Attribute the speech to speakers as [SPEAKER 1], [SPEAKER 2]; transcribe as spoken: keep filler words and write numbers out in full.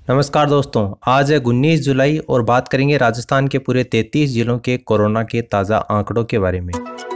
[SPEAKER 1] नमस्कार दोस्तों, आज है उन्नीस जुलाई और बात करेंगे राजस्थान के पूरे तैंतीस जिलों के कोरोना के ताज़ा आंकड़ों के बारे में।